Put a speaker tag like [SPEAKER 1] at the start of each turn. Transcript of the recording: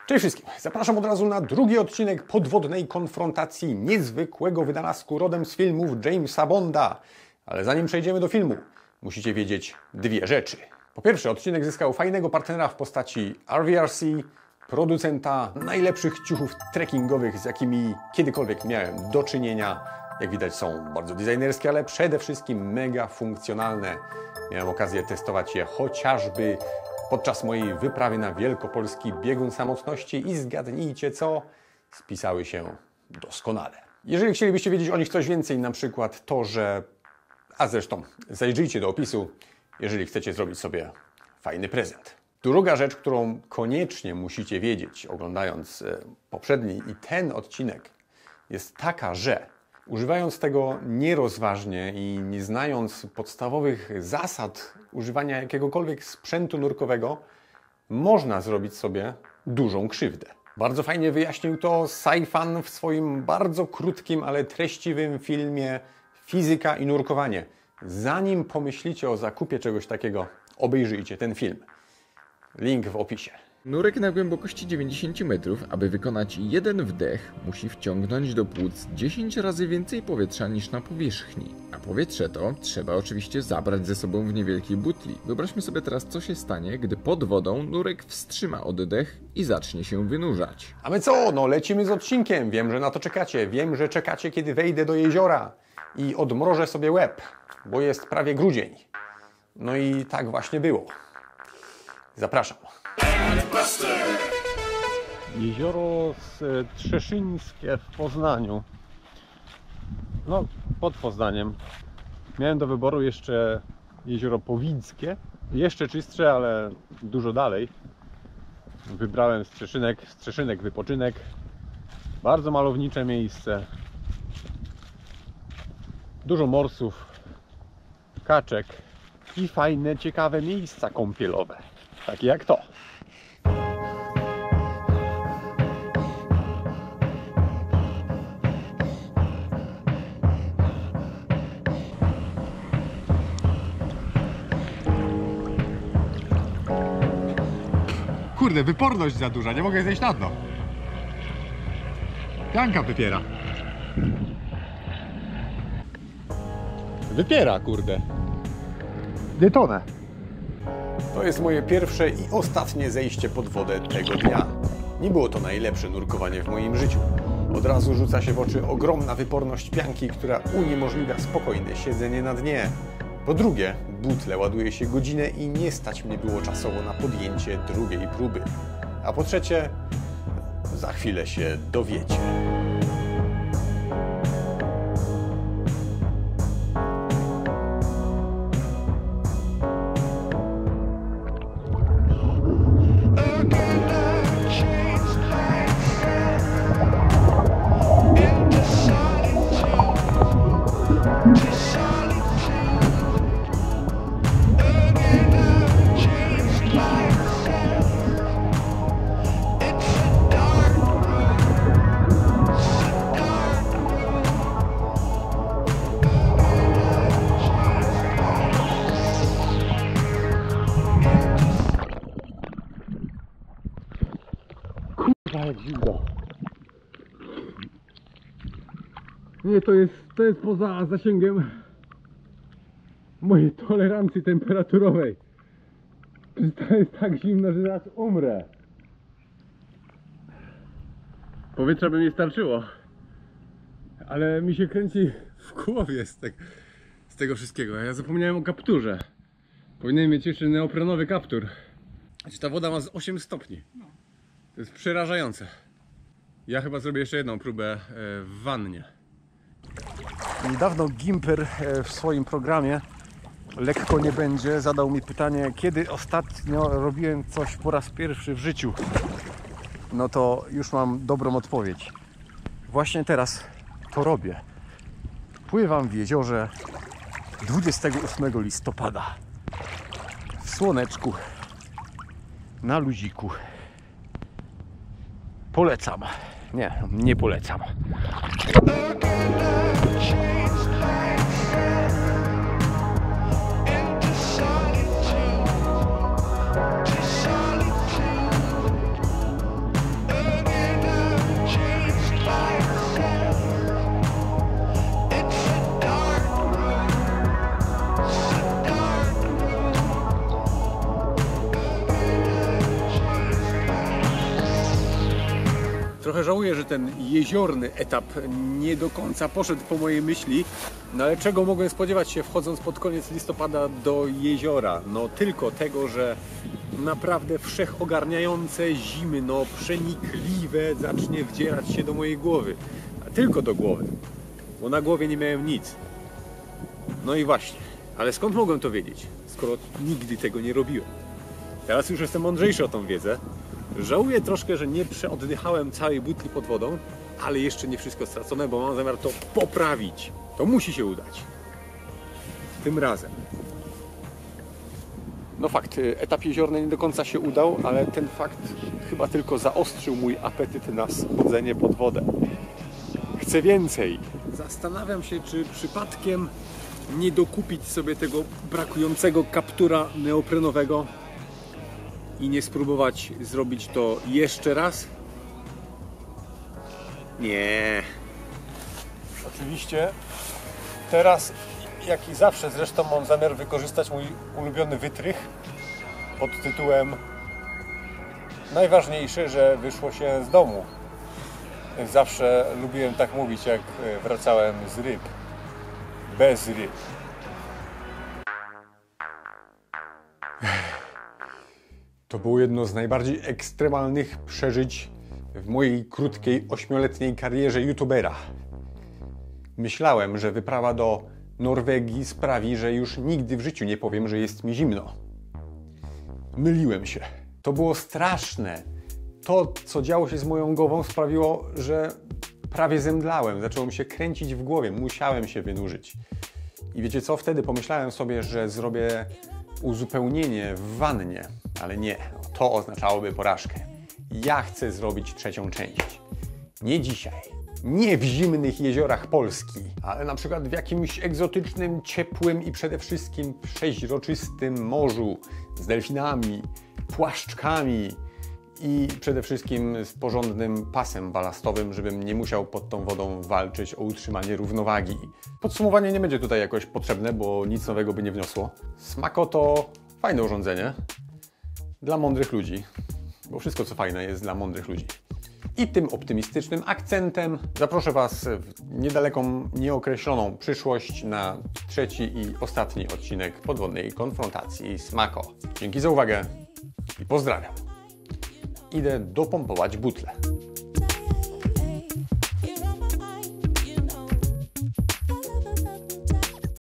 [SPEAKER 1] Cześć wszystkim! Zapraszam od razu na drugi odcinek podwodnej konfrontacji niezwykłego wynalazku rodem z filmów Jamesa Bonda. Ale zanim przejdziemy do filmu, musicie wiedzieć dwie rzeczy. Po pierwsze, odcinek zyskał fajnego partnera w postaci RVRC, producenta najlepszych ciuchów trekkingowych, z jakimi kiedykolwiek miałem do czynienia. Jak widać, są bardzo designerskie, ale przede wszystkim mega funkcjonalne. Miałem okazję testować je chociażby podczas mojej wyprawy na wielkopolski biegun samotności i zgadnijcie co? Spisały się doskonale. Jeżeli chcielibyście wiedzieć o nich coś więcej, na przykład to, że... A zresztą, zajrzyjcie do opisu, jeżeli chcecie zrobić sobie fajny prezent. Druga rzecz, którą koniecznie musicie wiedzieć, oglądając poprzedni i ten odcinek, jest taka, że używając tego nierozważnie i nie znając podstawowych zasad używania jakiegokolwiek sprzętu nurkowego, można zrobić sobie dużą krzywdę. Bardzo fajnie wyjaśnił to Sci-Fan w swoim bardzo krótkim, ale treściwym filmie Fizyka i nurkowanie. Zanim pomyślicie o zakupie czegoś takiego, obejrzyjcie ten film. Link w opisie.
[SPEAKER 2] Nurek na głębokości 90 metrów, aby wykonać jeden wdech, musi wciągnąć do płuc 10 razy więcej powietrza niż na powierzchni. A powietrze to trzeba oczywiście zabrać ze sobą w niewielkiej butli. Wyobraźmy sobie teraz, co się stanie, gdy pod wodą nurek wstrzyma oddech i zacznie się wynurzać.
[SPEAKER 1] A my co? No lecimy z odcinkiem. Wiem, że na to czekacie. Wiem, że czekacie, kiedy wejdę do jeziora i odmrożę sobie łeb, bo jest prawie grudzień. No i tak właśnie było. Zapraszam.
[SPEAKER 3] Jezioro Trzeszyńskie w Poznaniu. No, pod Poznaniem. Miałem do wyboru jeszcze jezioro Powińskie. Jeszcze czystsze, ale dużo dalej. Wybrałem Strzeszynek wypoczynek. Bardzo malownicze miejsce. Dużo morsów, kaczek i fajne, ciekawe miejsca kąpielowe. Takie jak to. Kurde, wyporność za duża, nie mogę zejść na dno. Pianka wypiera. Wypiera, kurde. Detonę.
[SPEAKER 1] To jest moje pierwsze i ostatnie zejście pod wodę tego dnia. Nie było to najlepsze nurkowanie w moim życiu. Od razu rzuca się w oczy ogromna wyporność pianki, która uniemożliwia spokojne siedzenie na dnie. Po drugie, butle ładuje się godzinę i nie stać mnie było czasowo na podjęcie drugiej próby. A po trzecie, za chwilę się dowiecie.
[SPEAKER 3] Jak zimno. Nie, to jest poza zasięgiem mojej tolerancji temperaturowej. To jest tak zimno, że zaraz umrę. Powietrza by mi starczyło, ale mi się kręci w głowie z tego wszystkiego. Ja zapomniałem o kapturze. Powinienem mieć jeszcze neoprenowy kaptur. Ta woda ma z 8 stopni. To jest przerażające. Ja chyba zrobię jeszcze jedną próbę w wannie. Niedawno Gimper w swoim programie Lekko nie będzie zadał mi pytanie, kiedy ostatnio robiłem coś po raz pierwszy w życiu. No to już mam dobrą odpowiedź. Właśnie teraz to robię. Pływam w jeziorze 28 listopada. W słoneczku. Na luziku. Polecam. Nie polecam.
[SPEAKER 1] Trochę żałuję, że ten jeziorny etap nie do końca poszedł po mojej myśli, no ale czego mogłem spodziewać się wchodząc pod koniec listopada do jeziora? No tylko tego, że naprawdę wszechogarniające zimno, przenikliwe zacznie wdzierać się do mojej głowy. A tylko do głowy, bo na głowie nie miałem nic. No i właśnie, ale skąd mogłem to wiedzieć, skoro nigdy tego nie robiłem? Teraz już jestem mądrzejszy o tą wiedzę. Żałuję troszkę, że nie przeoddychałem całej butli pod wodą, ale jeszcze nie wszystko stracone, bo mam zamiar to poprawić. To musi się udać. Tym razem. No fakt, etap jeziorny nie do końca się udał, ale ten fakt chyba tylko zaostrzył mój apetyt na schodzenie pod wodę. Chcę więcej. Zastanawiam się, czy przypadkiem nie dokupić sobie tego brakującego kaptura neoprenowego i nie spróbować zrobić to jeszcze raz? Nie. Oczywiście teraz, jak i zawsze zresztą, mam zamiar wykorzystać mój ulubiony wytrych pod tytułem najważniejsze, że wyszło się z domu. Zawsze lubiłem tak mówić, jak wracałem z ryb. Bez ryb. To było jedno z najbardziej ekstremalnych przeżyć w mojej krótkiej 8-letniej karierze youtubera. Myślałem, że wyprawa do Norwegii sprawi, że już nigdy w życiu nie powiem, że jest mi zimno. Myliłem się. To było straszne. To, co działo się z moją głową, sprawiło, że prawie zemdlałem. Zaczęło mi się kręcić w głowie. Musiałem się wynurzyć. I wiecie co? Wtedy pomyślałem sobie, że zrobię uzupełnienie w wannie. Ale nie. To oznaczałoby porażkę. Ja chcę zrobić trzecią część. Nie dzisiaj. Nie w zimnych jeziorach Polski, ale na przykład w jakimś egzotycznym, ciepłym i przede wszystkim przeźroczystym morzu z delfinami, płaszczkami i przede wszystkim z porządnym pasem balastowym, żebym nie musiał pod tą wodą walczyć o utrzymanie równowagi. Podsumowanie nie będzie tutaj jakoś potrzebne, bo nic nowego by nie wniosło. Smako to fajne urządzenie dla mądrych ludzi, bo wszystko co fajne jest dla mądrych ludzi. I tym optymistycznym akcentem zaproszę Was w niedaleką, nieokreśloną przyszłość na trzeci i ostatni odcinek podwodnej konfrontacji Smako. Dzięki za uwagę i pozdrawiam. Idę dopompować butlę.